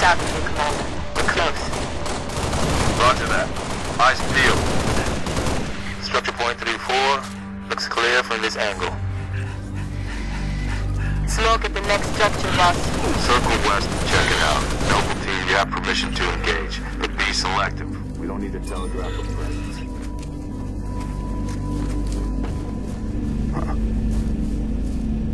south of you, Commander. We're close. Roger that. Eyes peeled. Structure point 3-4. Looks clear from this angle. Smoke at the next structure, boss. Circle west and check it out. Noble team, you have permission to engage, but be selective. We don't need to telegraph a presence.